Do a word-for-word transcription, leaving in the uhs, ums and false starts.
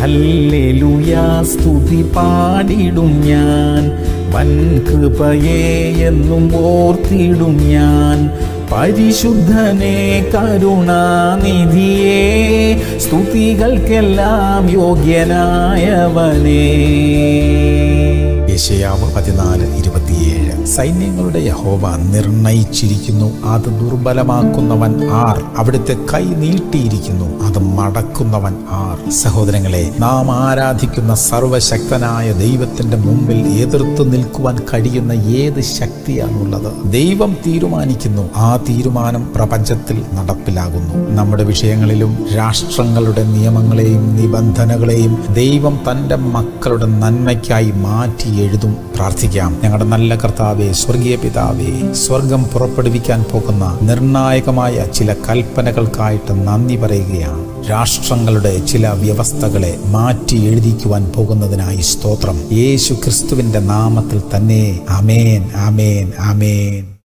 ഹല്ലേലൂയാ സ്തുതി പാടിടും ഞാൻ, വൻ കൃപയെ എന്നും ഓർത്തിടും ഞാൻ. പരിശുദ്ധനെ കരുണാനിധിയെ, സ്തുതികൾക്കെല്ലാം യോഗ്യനായവനേ. യെശയ്യാവ് പതിനാല് ഇരുപത്തിയേഴ്. സൈന്യങ്ങളുടെ യഹോവ നിർണയിച്ചിരിക്കുന്നു, അത് ദുർബലമാക്കുന്നവൻ ആർ? അവിടുത്തെ കൈ നീട്ടിയിരിക്കുന്നു, അത് മടക്കുന്നവൻ ആർ? സഹോദരങ്ങളെ, നാം ആരാധിക്കുന്ന സർവശക്തനായ ദൈവത്തിന്റെ മുമ്പിൽ എതിർത്തു നിൽക്കുവാൻ കഴിയുന്ന ഏത് ശക്തിയാണുള്ളത്? ദൈവം തീരുമാനിക്കുന്നു, ആ തീരുമാനം പ്രപഞ്ചത്തിൽ നടപ്പിലാകുന്നു. നമ്മുടെ വിഷയങ്ങളിലും രാഷ്ട്രങ്ങളുടെ നിയമങ്ങളെയും നിബന്ധനകളെയും ദൈവം തൻ്റെ മക്കളുടെ നന്മയ്ക്കായി മാറ്റി എഴുതും. പ്രാർത്ഥിക്കാം. ഞങ്ങളുടെ നല്ല കർത്താവേ, സ്വർഗീയ പിതാവേ, സ്വർഗം പുറപ്പെടുവിക്കാൻ പോകുന്ന നിർണായകമായ ചില കൽപ്പനകൾക്കായിട്ട് നന്ദി പറയുകയാണ്. രാഷ്ട്രങ്ങളുടെ ചില വ്യവസ്ഥകളെ മാറ്റി എഴുതിക്കുവാൻ പോകുന്നതിനായി സ്തോത്രം. യേശു ക്രിസ്തുവിന്റെ നാമത്തിൽ തന്നെ. ആമേൻ, ആമേൻ, ആമേൻ.